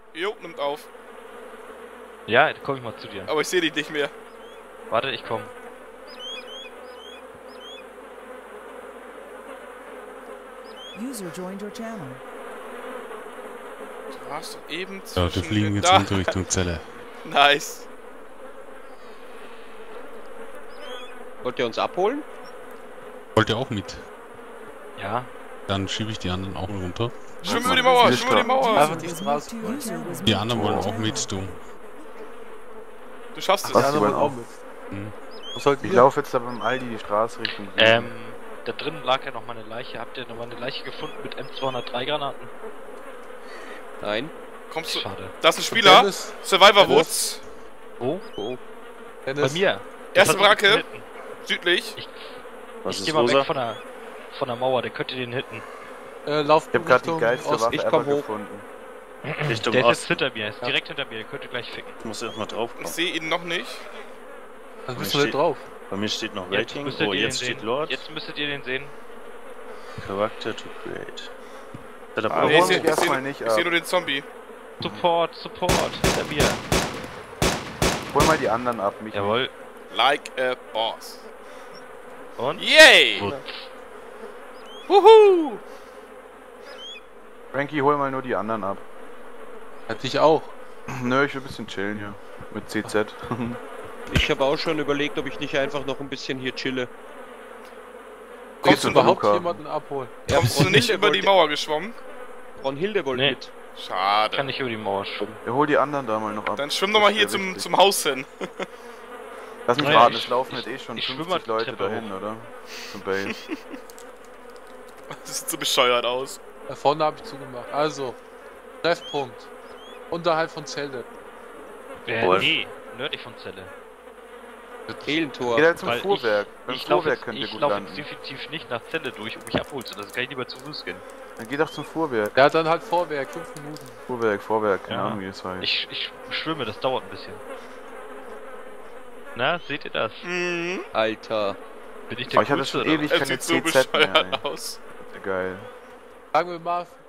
Jo, nimmt auf. Ja, da komm ich mal zu dir. Aber ich sehe dich nicht mehr. Warte, ich komm. User joined your channel. Du warst doch eben Ja, wir fliegen jetzt runter Richtung Zelle. Nice. Wollt ihr uns abholen? Wollt ihr auch mit? Ja. Dann schiebe ich die anderen auch runter. Schwimm über die Mauer, schwimm über die Mauer. Einfach nicht raus. Die anderen wollen auch mit, du. Du schaffst es. Die anderen wollen auch mit. Hm. Was sollten Ich wir? laufe jetzt da beim Aldi die Straße Richtung Süden. Da drinnen lag ja noch mal eine Leiche. Habt ihr noch mal eine Leiche gefunden mit M203 Granaten? Nein. Kommst du? Schade. Da ist ein Spieler. Dennis, Survivor Woods. Wo? Oh. Bei Dennis, mir. Erste Das hat Bracke. uns hinten. Südlich. Ich geh mal weg von der Mauer, der könnte den hitten. lauf Ich habe gerade die Richtung geilste Ost. Waffe ich ever komm hoch. gefunden. Richtung Der ist jetzt Osten. hinter mir, ist direkt hinter mir, der könnte gleich ficken. Ich muss erstmal drauf Ich kommen. sehe ihn noch nicht. Dann bist du nicht drauf. Bei mir steht noch Jetzt Rating. müsstet Oh, ihr jetzt den steht sehen. Lord. Jetzt müsstet ihr den sehen. Charakter to create. Hat er Ah, Nee, ich hol sehe mich erstmal nicht ab. seh nur den Zombie. Support, hinter mir. Hol mal die anderen ab, mich. Jawohl. Like a boss. Und? Yay! Gut. Wuhu! Frankie, hol mal nur die anderen ab. Hätte ich auch. Nö, ich will ein bisschen chillen hier. Mit CZ. Ich habe auch schon überlegt, ob ich nicht einfach noch ein bisschen hier chille. Kommst Geht's du in Überhaupt Luca? jemanden abholen. Kommst du nicht Brunhilde über die wollte- Mauer geschwommen? Brunhilde wollte Nee. mit. Schade. Kann nicht über die Mauer schwimmen. Ja, hol die anderen da mal noch ab. Dann schwimm doch mal Das hier wär zum, wichtig. zum Haus hin. Lass mich Naja, raten, ich- es laufen ich- jetzt eh schon ich schwimm 50 mal die Leute Treppe dahin, hoch. oder? Zum Base. Das sieht so bescheuert aus. Da vorne habe ich zugemacht. Also, Treffpunkt. Unterhalb von Zelle. Wolf. Nee, nördlich von Zelle. Kehlentor. Geht halt zum Weil Fuhrwerk. Beim Ich laufe Fuhrwerk jetzt, könnt ihr ich gut lauf landen. jetzt definitiv nicht nach Zelle durch, um mich abholen zu lassen. Kann ich lieber zu Fuß gehen. Dann geh doch zum Fuhrwerk. Ja, dann halt Vorwerk, 5 Minuten. Vorwerk, keine Ja. Ahnung wie es heißt. Ich schwimme, das dauert ein bisschen. Na, seht ihr das? Mhm. Alter. Bin ich Aber der ich hatte Coolste schon oder ewig Es keine sieht so CZ mehr, ey. bescheuert aus. Geil. Sagen wir mal,